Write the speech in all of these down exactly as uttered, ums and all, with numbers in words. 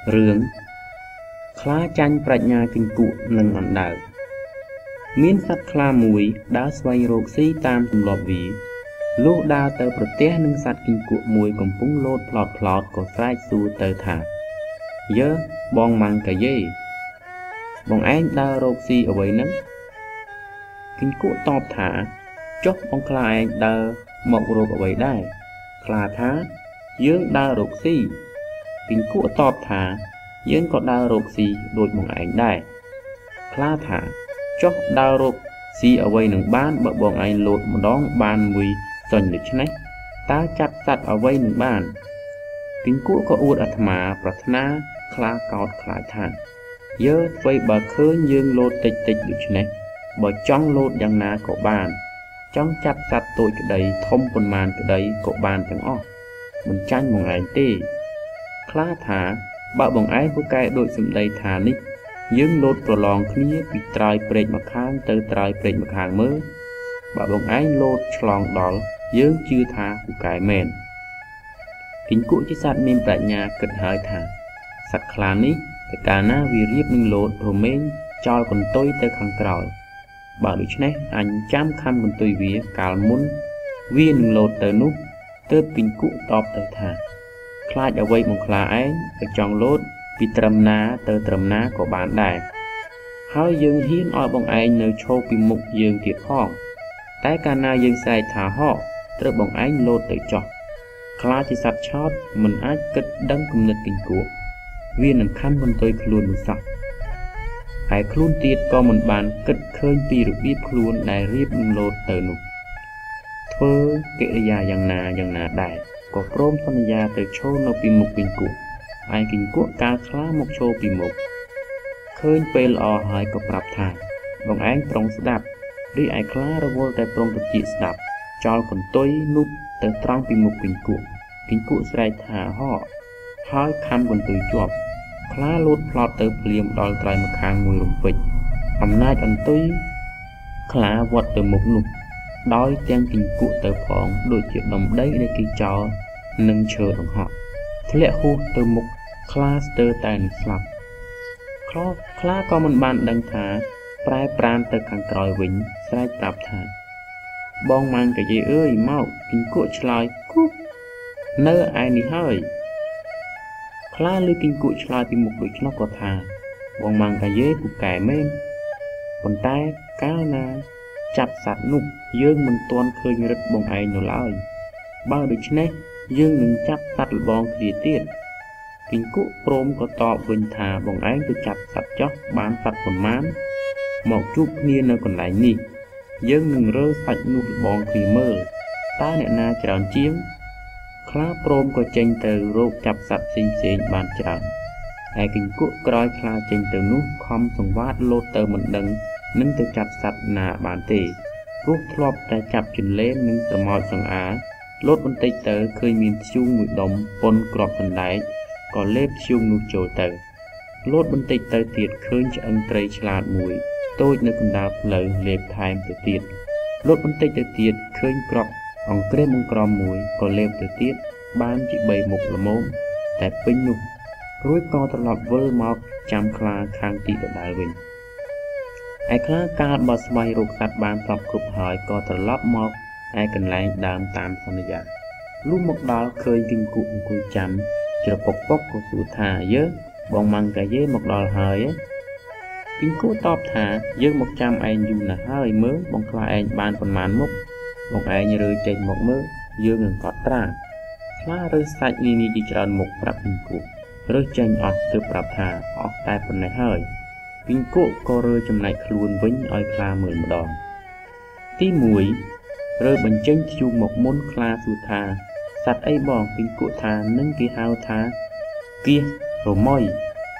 រឿងខ្លាចាញ់ប្រាជ្ញាគិង្គក់និងអណ្ដើកមានសត្វខ្លាមួយដើរស្វែងរកស៊ីតាមទម្លាប់វាលុះដើរទៅប្រទះនឹងសត្វគិង្គក់មួយកំពុងលោតផ្លោតផ្លោតក៏ស្រែកសួរទៅថាយើបងម៉ាំងកាយេបងឯងដើររកស៊ីអ្វីហ្នឹងគិង្គក់តបថាចុះបងខ្លាឯងដើរមករកអ្វីដែរខ្លាថាយើងដើររកស៊ីគិង្គក់តបថាយើងក៏ដើររកស៊ីដូចបងឯងដែរខ្លាថាចុះដើររកស៊ីអ្វីនឹងបានបើបងឯងលោតម្ដងបានមួយសុញដូច្នេះតើចាប់សត្វអ្វីនឹងបានគិង្គក់ក៏អួតអាត្មាប្រាថ្នាខ្លាកោតខ្លាចថាយើអ្វីបើឃើញយើងលោតតិចតិចដូច្នេះបើចង់លោតយ៉ាងណាក៏បានចង់ចាប់សត្វតូចក្តីធំប៉ុន្មានក្តីក៏បានទាំងអស់មិនចាញ់បងឯងទេខ្លាថាបើបងឯងពូកែដូចសម្ដីថានេះយើងលោតប្រឡងគ្នាពីត្រើយព្រែកម្ខាងទៅត្រើយព្រែកម្ខាងមើលបើបងឯងលោតឆ្លងដល់យើងជឿថាពូកែមែនគិង្គក់ជាសត្វមានប្រាជ្ញាគិតហើយថាសត្វខ្លានេះតែកាលណាវារៀបនឹងលោតរមែងចោលកន្ទុយទៅខាងក្រោយបើដូច្នេះអញចាំខំកន្ទុយវាកាលមុនវានឹងលោតទៅនោះទើបគិង្គក់តបទៅថាខ្លាចអ្វីបងខ្លាឯងទៅចង់លោតពីត្រឹមណាទៅត្រឹមណាក៏បានដែរហើយយើងហ៊ានឲ្យបងឯងនៅឈរពីមុខយើងទៀតផងតែកាលណាយើងស្រែកថាហោត្រូវបងឯងលោតទៅចោះខ្លាជាសត្វឆោតមិនអាចគិតដឹងគំនិតគិង្គក់វានឹងខំកន្ទុយខ្លួននោះសោះហើយខ្លួនទៀតក៏មិនបានគិតឃើញពីរបៀបខ្លួនដែលរៀបនឹងលោតទៅនោះធ្វើកិរិយាយ៉ាងណាយ៉ាងណាដែរក៏ព្រមសន្យាទៅឈរនៅពីមុខគិង្គក់ឯគិង្គក់កាលខ្លាមកឈរពីមុខឃើញពេលល្អហើយក៏ប្រាប់ថាបងឯងប្រុងស្ដាប់រីឯខ្លារវល់តែប្រុងតិចស្ដាប់ចោលកន្ទុយនោះទៅត្រង់ពីមុខគិង្គក់គិង្គក់ស្រែកថាហោហើយខំកន្ទុយជាប់ខ្លាលោតផ្លោតទៅភ្លាមដល់ត្រើយម្ខាងមួយរំពេចអំណាចអន្ទុយខ្លាវត្តទៅមុខនោះដោយទាំងគិង្គក់ទៅផងដូចជាដុំដីដែលគេចោលនឹងឈើដង្ហក់ធ្លាក់ហួសទៅមុខខ្លាស្ទើរតែនឹងស្លាប់ខ្លាខ្លាក៏មិនបានដឹងថាប្រែប្រានទៅខាងក្រោយវិញស្រែកប្រាប់ថាបងម៉ាំងកាយអើយមកគិង្គក់ឆ្លើយគូនៅឯនេះហើយខ្លាលើគិង្គក់ឆ្លើយពីមុខដូច្នោះក៏ថាបងម៉ាំងកាយពូកែមែនប៉ុន្តែកាលណាចាប់សត្វនោះយើងមិនទាន់ឃើញរឹតបងឯងនៅឡើយបើដូច្នេះយើងនឹងចាប់សត្វលបងគ្នាទៀតគិង្គក់ព្រមក៏តបវិញថាបងឯងទៅចាប់សត្វចោះបានសត្វប្រមាណមកជួបគ្នានៅកន្លែងនេះយើងនឹងរើសាច់នោះលបងគ្នាមើលតើអ្នកណាច្រើនជាងខ្លាព្រមក៏ចេញទៅរកចាប់សត្វផ្សេងផ្សេងបានច្រើនហើយគិង្គក់ក្រោយខ្លាចេញទៅនោះខំសង្វាតលោតទៅមិនដឹងនឹងទៅចាប់សត្វណាបានទេព្រោះធ្លាប់តែចាប់ចន្លេមនិងស្រមោចសង្អាលោតបន្តិចទៅឃើញមានធ្យូងមួយដុំប៉ុនក្របសណ្ដែកក៏លេបធ្យូងនោះចូលទៅលោតបន្តិចទៅទៀតឃើញឆ្អឹងត្រីឆ្លាតមួយតូចនៅកណ្ដាលផ្លូវលេបថែមទៅទៀតលោតបន្តិចទៅទៀតឃើញក្របអង្ក្រេមអង្ក្រមមួយក៏លេបទៅទៀតបានជាបីមុខល្មមតែពេញនោះរួចក៏ត្រឡប់វិលមកចាំខ្លាខាងទីដដែលវិញឯខ្លាកាលបើស្វែងរកសត្វបានសពគ្រប់ហើយក៏ត្រឡប់មកឯកន្លែងដើមតាមសន្យាលុះមកដល់ឃើញគិង្គក់អង្គុយចាំច្រពុកពុកក៏សួរថាយើបងម៉ាំងកាយេមកដល់ហើយគិង្គក់តបថាយើងមកចាំឯងយូរណាស់ហើយមើលបងខ្លាឯងបានប៉ុន្មានមុខបងឯងរើចេញមកមើលយើងនឹងកត់ត្រាខ្លារើសាច់នានាជាច្រើនមុខប្រាប់គិង្គក់រើចេញអស់ទើបប្រាប់ថាអស់តែប៉ុណ្ណេះហើយគិង្គក់ក៏រើចំណែកខ្លួនវិញឲ្យខ្លាមើលម្ដងទីមួយរើបញ្ចេញធ្យូងមកមុនខ្លាសួរថាសត្វអីបងគិង្គក់ថានឹងគេហៅថាគៀសរមុយ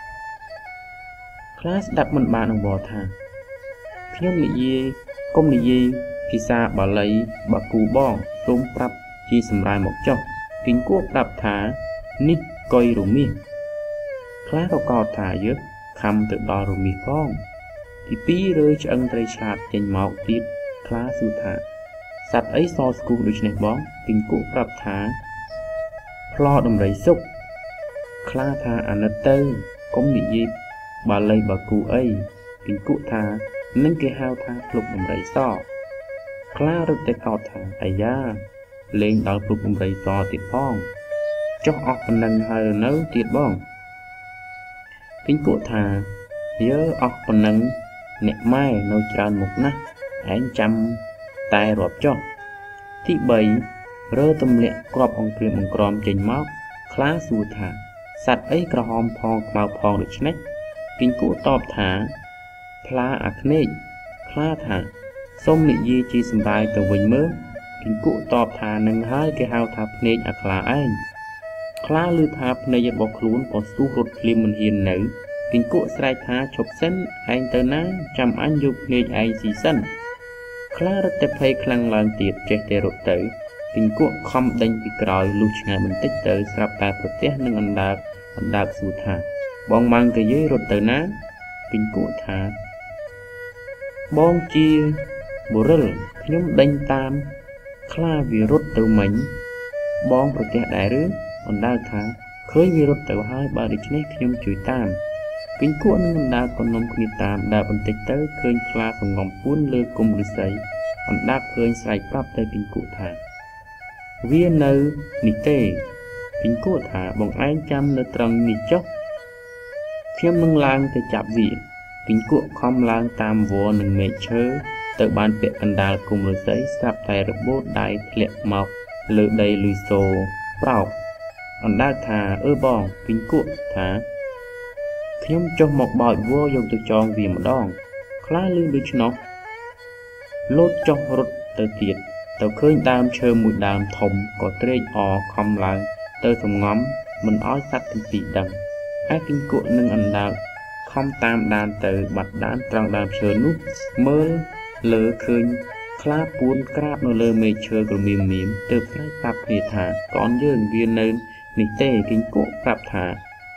ខ្លាស្ដាប់មិនបានអង្វរថាខ្ញុំនិយាយកុំនិយាយភាសាបាលីបាគូបងសូមប្រាប់ជាសម្រាយមកចុះគិង្គក់ប្រាប់ថានេះកុយរមាសខ្លាក៏កោតថាយើខំទៅដល់រមាសផងទីពីររើឆ្អឹងត្រីឆ្លាតចេញមកទៀតខ្លាសួរថាសត្វអីសស្គូដូចនេះបងគិង្គក់ប្រាប់ថាផ្លោដំរីសុកខ្លាថាអាណិតទៅកុំនិយាយបាលីបាគូអីគិញគក់ថានឹងគេហៅថាភ្លុកដំរីសខ្លារត់តែកោតថាអាយ៉ាលេងដល់ភ្លុកដំរីសទៀតផងចុះអស់ប៉ុណ្ណឹងហើយនៅទៀតបងគិញគក់ថាយើអស់ប៉ុណ្ណឹងអ្នកម៉ែនៅច្រើនមុខណាស់ឯងចាំតែរាប់ចុះទីបីរើទម្លាក់គ្រាប់អង្គព្រាមបង្ក្រមចេញមកខ្លាសួរថាសត្វអីក្រហមផងខ្មៅផងដូច្នេះគិញគក់តបថាផ្លាអាគ្នេកខ្លាថាសូមនិយាយជាសម្រាយទៅវិញមើលគិញគក់តបថានឹងហើយគេហៅថាភ្នែកអាខ្លាឯងខ្លាឮថាភ្នែករបស់ខ្លួនក៏ស្ទុះរត់ភ្លាមមិនហ៊ាននៅគិញគក់ស្រែកថាឈប់សិនឯងទៅណាចាំអញយកភ្នែកឯងស៊ីសិនខ្លារត់តែភ័យខ្លាំងឡើងទៀតចេះតែរត់ទៅគិញគក់ខំដេញពីក្រោយលុះឆ្ងាយបន្តិចទៅស្រាប់តែប្រទះនឹងអណ្ដើកអណ្ដើកសួរថាបងម៉ាំងកាយាយរត់ទៅណាគិញគក់ថាបងជាបុរិលខ្ញុំដេញតាមខ្លាវារត់ទៅមិញបងប្រទះដែរឬអណ្ដើកថាឃើញវារត់ទៅហើយបើដូច្នេះខ្ញុំជួយតាមគិញគក់នឹងអណ្ដើកក៏នាំគ្នាតាមដើរបន្តិចទៅឃើញខ្លាសង្ងំពួនលើគុម្ពឫស្សីអណ្ដើកឃើញស្រែកប្រាប់ទៅគិញគក់ថាវានៅនេះទេគិញគក់ថាបងឯងចាំនៅត្រង់នេះចុះខ្ញុំនឹងឡើងទៅចាប់វាគិញគក់ខំឡើងតាមវល្លិនឹងមែកឈើទៅបានពាក់កណ្ដាលគុម្ពឫស្សីស្រាប់តែរបូតដៃធ្លាក់មកលើដីលុយសូប្រោកអណ្ដើកថាអឺបងគិញគក់ថាខ្ញុំចុះមកបោចវល្លិយកទៅចងវាម្ដងខ្លាឮដូច្នោះលោតចុះរត់ទៅទៀតទៅឃើញដើមឈើមួយដើមធំក៏ត្រេកអរខំឡើងទៅសំងំមិនឲ្យសត្វទាំងពីរដឹងហើយគិញគក់នឹងអណ្ដើកខំតាមដានទៅបាត់ដានត្រង់ដើមឈើនោះមើលលើឃើញខ្លាពួនក្រាបនៅលើមែកឈើក្រមៀមមៀមទើបស្រែកប្រាប់គ្នាថាកូនយើងវានៅនេះទេគិញគក់ប្រាប់ថា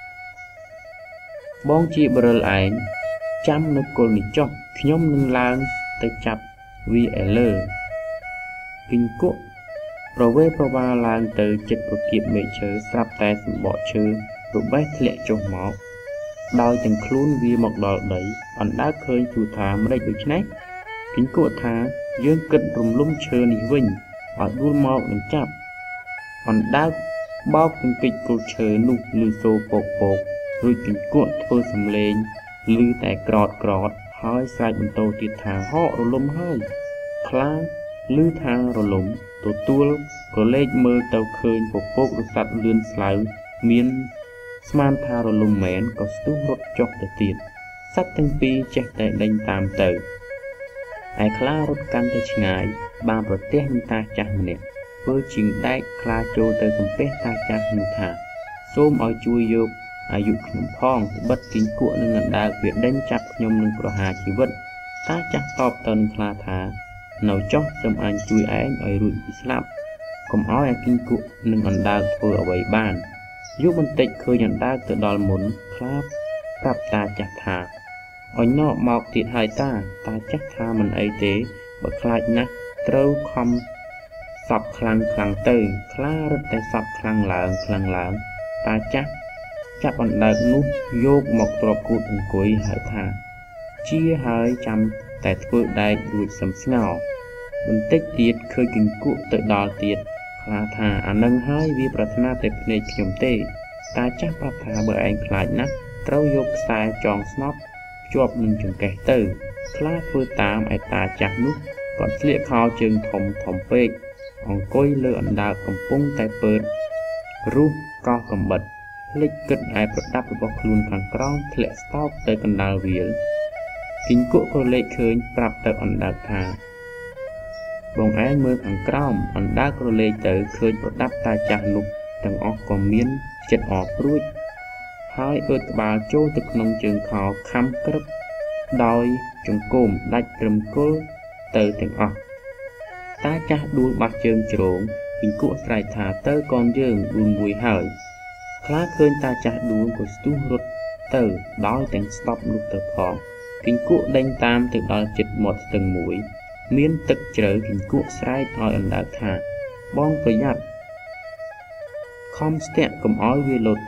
បងជាបរិលឯងចាំនៅគល់នេះចុះខ្ញុំនឹងឡើងទៅចាប់វាឯលើគិញគក់ប្រវេប្រវាឡើងទៅចិត្តប្រគៀបមែកឈើស្រាប់តែសម្បកឈើរបេះធ្លាក់ចុះមកដោយទាំងខ្លួនវាមកដល់ដីអណ្ដើកឃើញទូថាម្ដេចដូច្នេះគិញគក់ថាយើងគិតរំលំឈើនេះវិញឲ្យដួលមកនឹងចាប់អណ្ដើកបោកទាំងពេជ្រគល់ឈើនោះលឺសូពកពករួចគិញគក់ធ្វើសំឡេងឮតែក្រតក្រតហើយស្រែកបន្តទៀតថាហករលំហើយខ្លាឮថារលំទទួលក៏លេចមើលទៅឃើញពពករស័តលឿនស្លៅមានស្មានថារលំមែនក៏ស្ទុះរត់ចុះទៅទៀតសត្វទាំងពីរចេះតែដេញតាមទៅឯខ្លារត់កាន់តែឆ្ងាយបានប្រទះនឹងតាចាស់ម្នាក់ធ្វើជាងដែកខ្លាចូលទៅសំពះតាចាស់នោះថាសូមឲ្យជួយយកអាយុខ្ញុំផងត្បិតគិញគក់នឹងអណ្ដើកវាដេញចាប់ខ្ញុំនឹងប្រហារជីវិតតាចាស់តបទៅនឹងខ្លាថានៅចុះសូមអញជួយឯងឲ្យរួចពីស្លាប់កុំឲ្យអាគិញគក់នឹងអណ្ដើកធ្វើអ្វីបានយូរបន្តិចឃើញអណ្ដើកទៅដល់មុនខ្លាប្រាប់តាចាស់ថាអញណកមកទៀតហើយតាតាចាស់ថាមិនអីទេបើខ្លាចណាស់ត្រូវខំសប់ខ្លាំងខ្លាំងទៅខ្លារត់តែសប់ខ្លាំងឡើងខ្លាំងឡើងតាចាស់ចាប់អណ្ដើកនោះយកមកទ្របគូតអង្គុយហៅថាជាហើយចាំតែធ្វើដែករួចសឹមស្ងោបន្តិចទៀតឃើញគិញគក់ទៅដល់ទៀតខ្លាថាអានឹងហើយវាប្រាថ្នាតែភ្នែកខ្ញុំទេតាចាស់ប្រាប់ថាបើឯងខ្លាចណាស់ត្រូវយកខ្សែចងស្នប់ភ្ជាប់នឹងចង្កេះទៅខ្លាធ្វើតាមឯតាចាស់នោះគាត់ស្លៀកខោជើងធំធំពេកអង្គុយលើអណ្ដើកកំពុងតែពើតរុះកោះកំបិតភ្លេចគិតឯប្រដាប់របស់ខ្លួនខាងក្រោមធ្លាក់ស្តោកទៅកណ្ដាលវាលគិញគក់ក៏លេចឃើញប្រាប់ទៅអណ្ដើកថាបងឯងមើលខាងក្រោមអណ្ដើកក៏លេចទៅឃើញប្រដាប់តាចាស់នោះទាំងអស់ក៏មានចិត្តអព្រួយហើយអើតក្បាលចូលទៅក្នុងជើងខោខំក្រឹបដោយចង្គមដាច់ត្រឹមគល់ទៅទាំងអស់តាចាស់ដួលបាត់ជើងជ្រងគិញគក់ស្រែកថាទៅកូនយើងដួលមួយហើយខ្លាឃើញតាចាស់ដួលក៏ស្ទុះរត់ទៅដោយទាំងស្ទប់នោះទៅផងគិញគក់ដេញតាមទៅដល់ជិតមាត់ស្ទឹងមួយមានទឹកជ្រៅគិញគក់ស្រែកឲ្យអណ្ដើកថាបងប្រយ័ត្នខំស្ទាក់កុំឲ្យវាលោតទឹក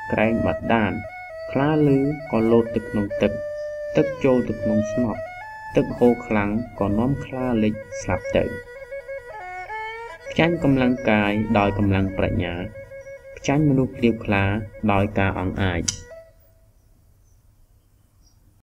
ក្រែងបាត់ដានខ្លាលឺក៏លោតទៅក្នុងទឹកទឹកចូលទៅក្នុងស្នប់ទឹកហូរខ្លាំងក៏នាំខ្លាលិចស្លាប់ទៅផ្ចាញ់កម្លាំងកាយដោយកម្លាំងប្រាជ្ញាផ្ចាញ់មនុស្សភ្លាវខ្លាដោយការអង់អាច